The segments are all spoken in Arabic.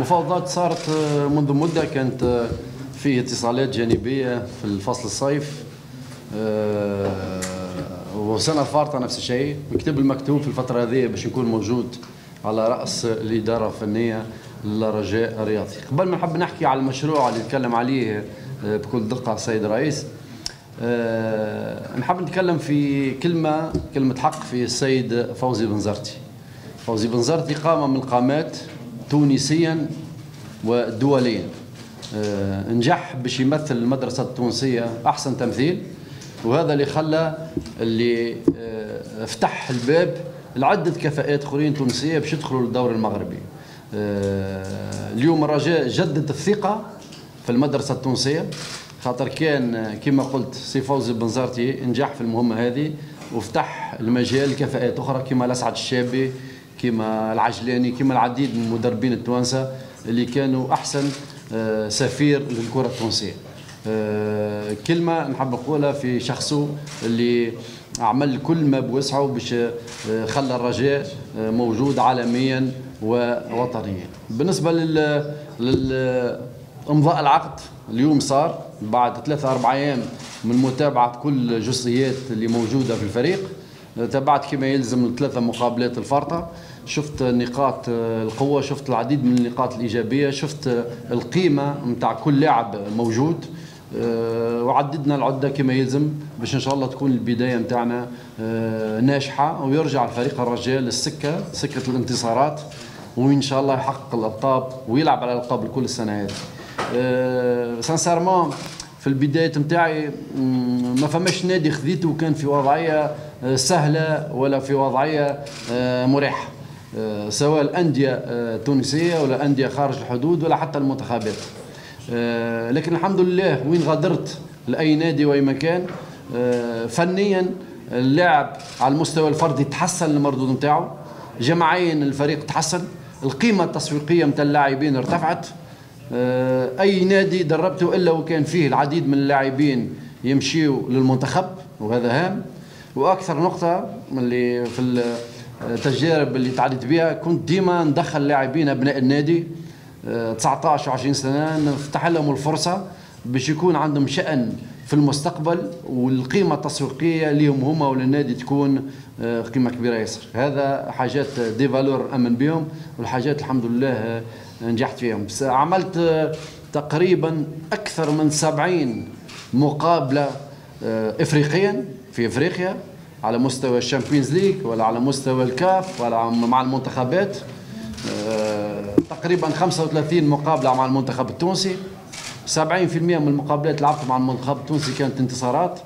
المفاوضات صارت منذ مدة، كانت فيه اتصالات جانبية في الفصل الصيف، وسنة فارطة نفس الشيء. مكتب المكتوب في الفترة هذه باش يكون موجود على رأس الإدارة الفنية للرجاء الرياضي. قبل ما نحب نحكي على المشروع اللي يتكلم عليه بكل دقة السيد الرئيس، نحب نتكلم في كلمة حق في السيد فوزي بنزرتي. فوزي بنزرتي قامة من القامات تونسيا ودوليا، نجح باش يمثل المدرسة التونسية أحسن تمثيل، وهذا اللي فتح الباب لعدة كفاءات أخرين تونسية باش يدخلوا للدوري المغربي. اليوم الرجاء جدد الثقة في المدرسة التونسية، خاطر كان كما قلت سي فوزي بنزرتي نجح في المهمة هذه وفتح المجال لكفاءات أخرى كما الأسعد الشابي، كما العجلاني، كما العديد من المدربين التوانسة اللي كانوا أحسن سفير للكرة التونسية. كلمة نحب نقولها في شخصه اللي عمل كل ما بوسعه باش خلى الرجاء موجود عالميا ووطنيا. بالنسبة لإمضاء العقد اليوم صار بعد 3-4 أيام من متابعة كل الجزئيات اللي موجودة في الفريق. تابعت كما يلزم 3 مقابلات الفارطة، شفت نقاط القوة، شفت العديد من النقاط الإيجابية، شفت القيمة متاع كل لاعب موجود، وعددنا العدة كما يلزم باش إن شاء الله تكون البداية متاعنا ناجحة ويرجع الفريق الرجاء للسكة، سكة الانتصارات، وإن شاء الله يحقق الألقاب ويلعب على الألقاب كل السنة هذه. سانسيرمون في البداية متاعي ما فماش نادي خذيته كان في وضعية سهلة ولا في وضعية مريحة، سواء الأندية التونسية ولا أندية خارج الحدود ولا حتى المنتخبات. لكن الحمد لله وين غادرت لأي نادي وأي مكان فنيا اللاعب على المستوى الفردي تحسن المردود نتاعو، جماعيا الفريق تحسن، القيمة التسويقية نتاع اللاعبين ارتفعت. أي نادي دربته إلا وكان فيه العديد من اللاعبين يمشيوا للمنتخب، وهذا هام. وأكثر نقطة اللي في التجارب اللي تعديت بها كنت ديما ندخل لاعبين أبناء النادي 19 و20 سنة، نفتح لهم الفرصة باش يكون عندهم شأن في المستقبل، والقيمة التسويقية لهم هما وللنادي تكون قيمة كبيرة ياسر. هذا حاجات دي فالور أمن بهم، والحاجات الحمد لله نجحت فيهم. بس عملت تقريبا أكثر من 70 مقابلة إفريقيا في إفريقيا على مستوى الشامبيونز ليج ولا على مستوى الكاف ولا مع المنتخبات. تقريبا 35 مقابلة مع المنتخب التونسي، 70% من المقابلات لعبت مع المنتخب التونسي كانت انتصارات.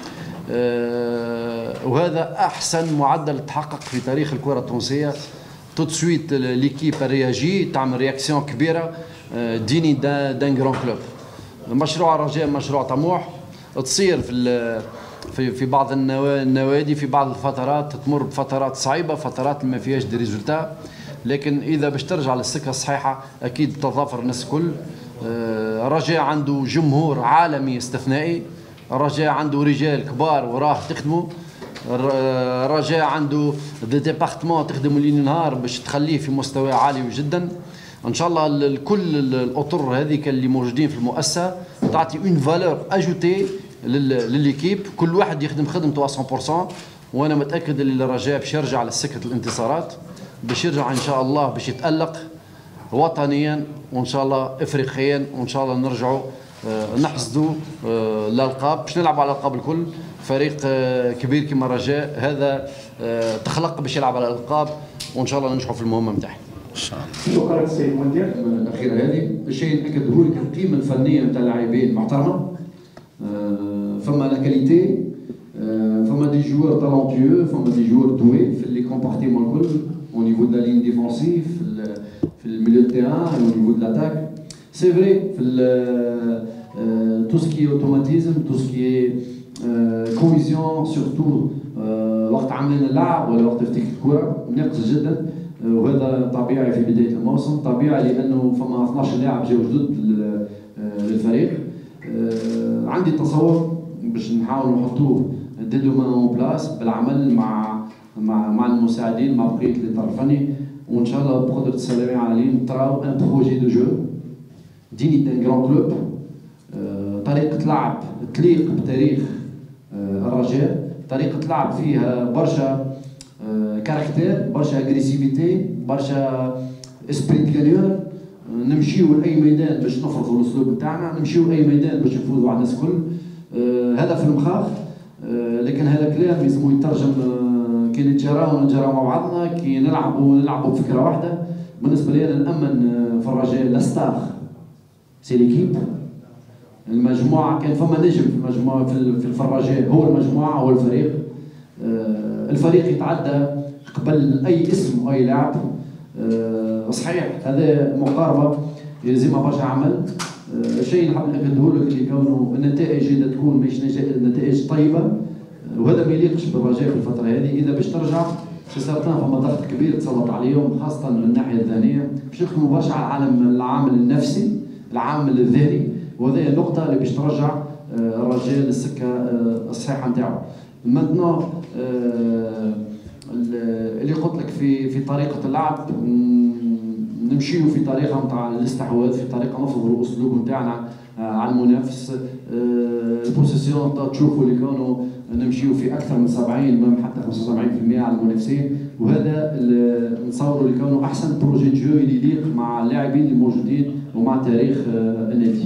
وهذا أحسن معدل تحقق في تاريخ الكرة التونسية. tout de suite l'équipe a réagi، تعمل رياكسيون كبيرة ديني دان جران كلوب. مشروع الرجاء مشروع طموح، تصير في بعض النوادي في بعض الفترات تمر بفترات صعيبة، فترات ما فيهاش دي ريزولتا، لكن إذا باش ترجع للسكة الصحيحة أكيد تتضافر الناس الكل. الرجاء عنده جمهور عالمي استثنائي، الرجاء عنده رجال كبار وراه تخدموا، الرجاء عنده دي ديبارتمون تخدم ليل نهار باش تخليه في مستوى عالي جدا. ان شاء الله كل الاطر هذيك اللي موجودين في المؤسسه تعطي اون فالور اجوتي لليكيب، كل واحد يخدم خدمته 100%. وانا متاكد ان الرجاء باش يرجع لسكه الانتصارات، باش يرجع ان شاء الله باش يتالق وطنيا وان شاء الله افريقيا، وان شاء الله نرجعوا نحصدوا الالقاب باش نلعبوا على الالقاب الكل. فريق كبير كما الرجاء هذا تخلق باش يلعب على الالقاب، وان شاء الله ننجحوا في المهمه نتاعنا ان شاء الله. سؤال السيد المدير الاخيره هذه الشيء ناكده لك، القيمه الفنيه نتاع اللاعبين محترمه، فما لا كاليتي، فما دي جوار تالونتيو، فما دي جوار دوي في لي كومبارتيمون الكل، au niveau de la ligne défensive في الميليو دو تيران، au niveau de l'attaque. C'est vrai tout ce qui est automatisme, tout ce qui est كوميسيون سورتو وقت عملنا اللعب ولا وقت تفتيك الكره ناقص جدا، وهذا طبيعي في بدايه الموسم، طبيعي لانه فما 12 لاعب جاوا جدد للفريق. عندي تصور باش نحاول نحطوه دي دومان اون بلاس بالعمل مع مع المساعدين مع بقيه الاطار الفني، وان شاء الله بقدره السلامه عاليين تراو ان بروجي دو جو ديني دان كرون كلوب، طريقه لعب تليق بتاريخ الرجاء، طريقه لعب فيها برشا كاركتير، برشا اغريسيفيتي، برشا اسبريت كالور. نمشيو لاي ميدان باش نفرضوا الاسلوب نتاعنا، نمشيو لاي ميدان باش نفوزوا على الناس الكل. هذا في المخاخ، لكن هذا كلام لازم يترجم كي نتجراو مع بعضنا، كي نلعبوا بفكره واحده. بالنسبه لي انا نامن في الرجاء لاستاف سي ليكيب، المجموعه كان فما نجم في المجموعه في الرجاء، هو المجموعه هو الفريق. الفريق يتعدى قبل اي اسم واي لاعب. صحيح هذا مقاربه يلزمها برشا عمل. الشيء اللي حاب ناكده لك اللي كونه النتائج تكون مش نتائج طيبه، وهذا ما يليقش بالرجاء في الفتره هذه. اذا باش ترجع سي سارتان فما ضغط كبير تسلط عليهم، خاصه من الناحيه الذهنيه، باش نخدموا برشا على العامل النفسي، العامل الذهني، وهذه النقطه اللي باش ترجع الرجاء للسكه الصحيحه نتاعو. مانتنو اللي قلت لك في طريقه اللعب، نمشيو في طريقه نتاع الاستحواذ، في طريقه نفرضوا الاسلوب نتاعنا على المنافس. البوسيسيون تشوفوا اللي كانوا نمشيو في اكثر من 70 حتى 75% على المنافسين، وهذا نصوروا اللي كانوا احسن بروجي جو اللي يليق مع اللاعبين الموجودين ومع تاريخ النادي.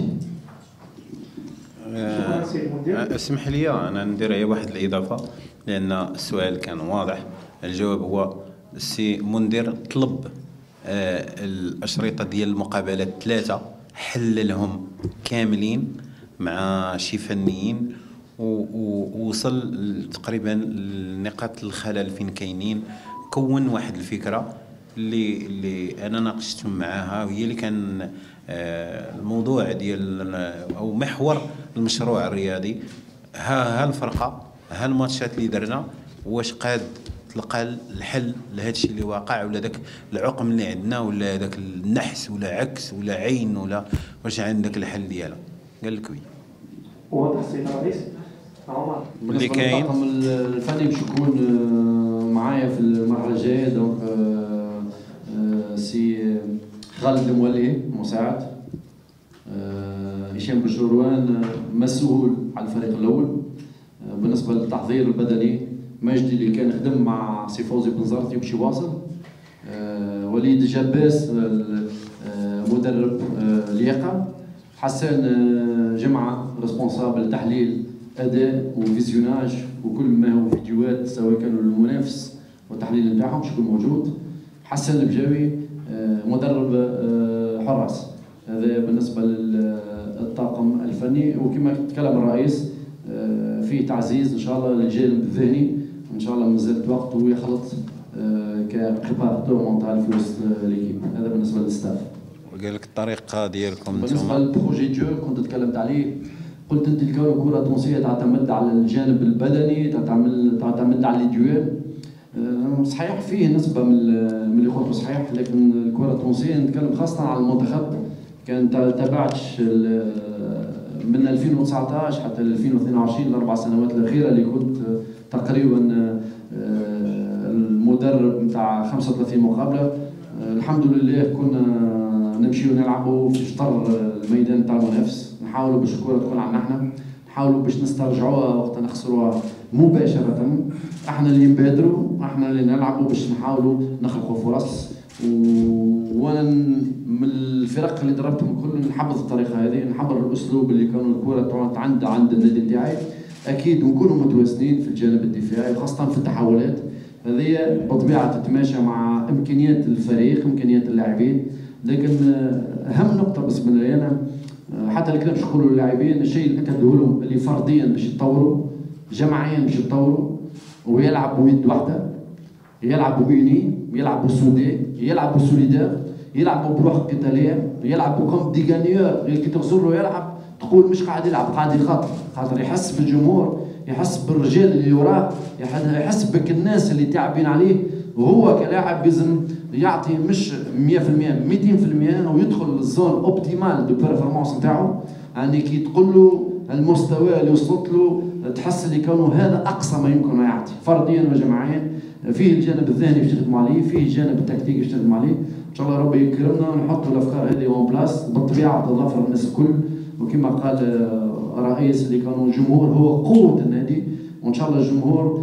اسمح لي انا ندير هي واحد الاضافه، لان السؤال كان واضح. الجواب هو السي منذر طلب الاشرطه ديال المقابلات 3 حللهم كاملين مع شي فنيين، ووصل تقريبا لنقاط الخلل فين كاينين. كون واحد الفكره اللي انا ناقشتهم معاها، وهي اللي كان الموضوع ديال او محور المشروع الرياضي. ها الفرقه، ها الماتشات اللي درنا، واش قاد تلقى الحل لهذا الشيء اللي واقع، ولا ذاك العقم اللي عندنا، ولا ذاك النحس، ولا عكس، ولا عين، ولا واش عندك الحل ديالها؟ قال لك وي. واضح سي الرئيس عمر اللي كاين الطاقم الفني باش يكون معايا في المرحله الجايه. دونك سي خالد المولي مساعد، هشام بشروان مسؤول على الفريق الاول. بالنسبه للتحضير البدني، مجدي اللي كان خدم مع سي فوزي بن زرتي باش يواصل. وليد جباس مدرب لياقه. حسان جمعه ريسبونسابل تحليل اداء وفيزيوناج وكل ما هو فيديوهات سواء كانوا للمنافس والتحليل نتاعهم باش يكون موجود. حسن البجاوي مدرب حراس. هذا بالنسبه للطاقم الفني. وكما تكلم الرئيس فيه تعزيز ان شاء الله للجانب الذهني، ان شاء الله مازالت وقت ويخلط كبريباراتور مونتال في وسط ليكيب. هذا بالنسبه للستاف. وقال لك الطريقه ديالكم بالنسبه للبروجي جو كنت تكلمت عليه، قلت انت الكون الكره التونسيه تعتمد على الجانب البدني، تعتمد على الديوال. صحيح فيه نسبه من اللي قلته صحيح، لكن الكره التونسيه نتكلم خاصه على المنتخب. كان تابعتش من 2019 حتى 2022 الاربع سنوات الاخيره اللي كنت تقريبا المدرب نتاع 35 مقابله. الحمد لله كنا نمشيو نلعبوا في شطر الميدان نتاع المنافس، نحاولوا باش الكره تكون عندنا احنا، نحاولوا باش نسترجعوها وقت نخسروها مباشره. احنا اللي نبادروا، احنا اللي نلعبوا باش نحاولوا نخلقوا فرص. وانا من الفرق اللي دربتهم كل نحبذ الطريقه هذه، نحبذ الاسلوب اللي كانوا الكره عند النادي نتاعي. اكيد نكونوا متوازنين في الجانب الدفاعي وخاصه في التحولات. هذه بطبيعه تتماشى مع امكانيات الفريق، امكانيات اللاعبين. لكن اهم نقطه بالنسبه لي انا، حتى الكلام باش نقولوا للاعبين، الشيء اللي اكدوه لهم اللي فرديا باش يتطوروا، جماعيا باش يتطوروا، ويلعبوا بيد واحده، يلعبوا بيوني، يلعبوا سودي، يلعبوا سوليدار، يلعبوا بروح قتاليه، يلعبوا كوم دي غانيور. كي تغزر له يلعب تقول مش قاعد يلعب، قاعد خاطر يحس بالجمهور، يحس بالرجال اللي وراه، يحس بك الناس اللي تعبين عليه. وهو كلاعب لازم يعطي مش 100% 200%، ويدخل الزون اوبتيمال دو بيرفورمانس نتاعو. يعني كي تقول له المستوى اللي وصلت له تحس اللي كانوا هذا اقصى ما يمكن يعطي فرديا وجماعيا. فيه الجانب الذهني باش نخدموا عليه، فيه الجانب التكتيكي باش نخدموا عليه. ان شاء الله ربي يكرمنا ونحطوا الافكار هذه اون بلاس بالطبيعه تظفر الناس الكل. وكما قال الرئيس اللي كانوا الجمهور هو قوه النادي، وان شاء الله الجمهور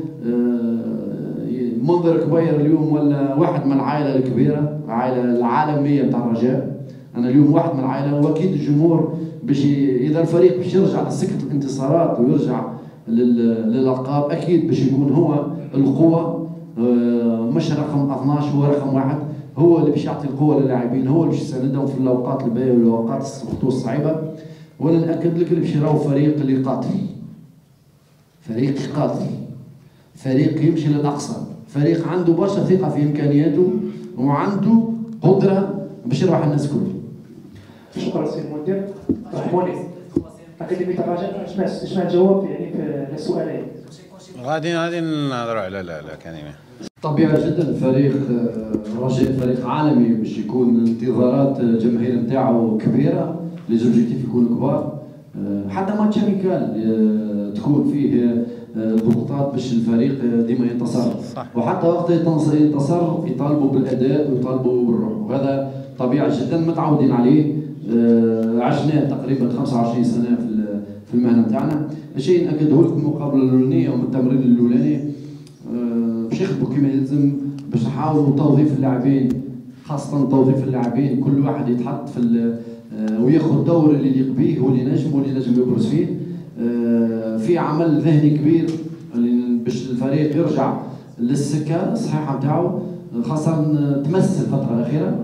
منظر كبير اليوم ولا واحد من العائله الكبيره، العائله العالميه نتاع الرجاء. انا اليوم واحد من العائله، واكيد الجمهور باش اذا الفريق باش يرجع لسكه الانتصارات ويرجع للالقاب، اكيد باش يكون هو القوه، مش رقم 12 هو رقم واحد، هو اللي باش يعطي القوه للاعبين، هو اللي باش يساندهم في الاوقات الباهيه والاوقات الصعيبه. وانا ناكد لك اللي باش يراو فريق اللي قاتل، فريق قاتل، فريق يمشي للاقصى، فريق عنده برشا ثقه في امكانياته وعنده قدره باش يربح الناس كلها. شكرا سي المدير. رحموني اكاديميه الرجاء، سمعت جواب يعني في السؤالين. غادي نهضروا على الاكاديميه. طبيعي جدا فريق الرجاء فريق عالمي باش يكون انتظارات الجماهير نتاعو كبيره، لي زوبجيكتيف يكونوا كبار. حتى ماتش اميكال تكون فيه ضغوطات باش الفريق ديما ينتصر، وحتى وقت ينتصر يطالبوا بالاداء ويطالبوا بالروح، وهذا طبيعي جدا متعودين عليه. عشناه تقريبا 25 سنه في المهنه نتاعنا. شيء ناكده لكم المقابله الاولانيه ومن التمرين الاولاني باش يخدموا كما يلزم، باش نحاولوا توظيف اللاعبين، خاصه توظيف اللاعبين كل واحد يتحط في وياخذ دور اللي يليق به واللي نجم يبرز فيه. في عمل ذهني كبير باش الفريق يرجع للسكه الصحيحه نتاعو، خاصه تمس الفتره الاخيره.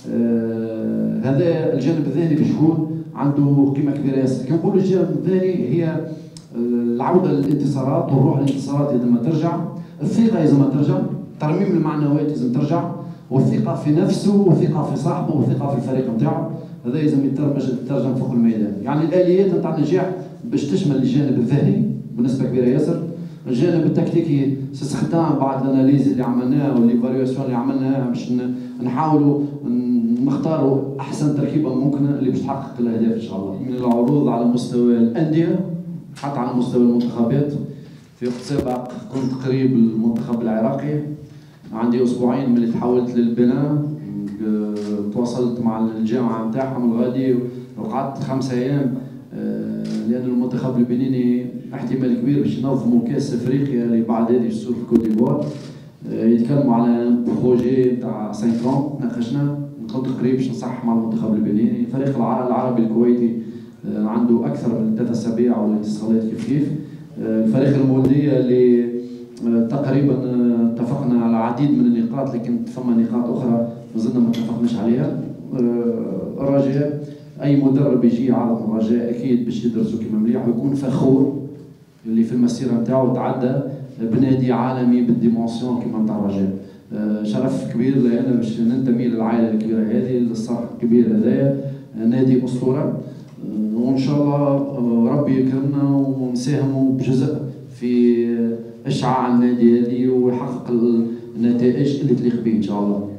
هذا الجانب الذهني باش يكون عنده قيمه كبيره ياسر. كما نقولوا الجانب الثاني هي العوده للانتصارات والروح للانتصارات لازم ترجع، الثقه لازم ترجع، ترميم المعنويات لازم ترجع، والثقه في نفسه والثقه في صاحبه والثقه في الفريق نتاعو. هذا لازم يترجم فوق الميدان. يعني الاليات نتاع النجاح باش تشمل الجانب الذهني بنسبه كبيره ياسر، الجانب التكتيكي استخدام بعض الاناليز اللي عملناها والايفاليواسيون اللي عملناها باش نحاولوا نختاروا احسن تركيبه ممكنه اللي باش تحقق الاهداف ان شاء الله. من العروض على مستوى الانديه حتى على مستوى المنتخبات، في وقت سابق كنت قريب المنتخب العراقي، عندي اسبوعين من اللي تحولت للبنان، تواصلت مع الجامعه نتاعهم الغادي وقعدت 5 ايام، لان المنتخب البنيني احتمال كبير باش ينظموا كاس افريقيا اللي بعد هذه السور في كوت ديفوار. يتكلموا على بروجي تاع 5 ans، ناقشنا، كنت قريب باش نصحح مع المنتخب البنيني. الفريق العربي الكويتي عنده اكثر من 3 اسابيع ولا اتصالات كيف. الفريق المولديه اللي تقريبا اتفقنا على عديد من النقاط، لكن ثم نقاط اخرى مازلنا ما اتفقناش عليها. الرجاء اي مدرب يجي يعرض الرجاء اكيد باش يدرسوا كيما مليح ويكون فخور اللي في المسيره نتاعو تعدى بنادي عالمي بالديمونسيون كيما نتاع الرجاء. شرف كبير لنا باش ننتمي للعائله الكبيره هذه، للصرح الكبير هذايا، نادي اسطوره. وان شاء الله ربي يكرمنا ونساهموا بجزء في اشعاع النادي هذه ويحقق النتائج اللي تليق به ان شاء الله.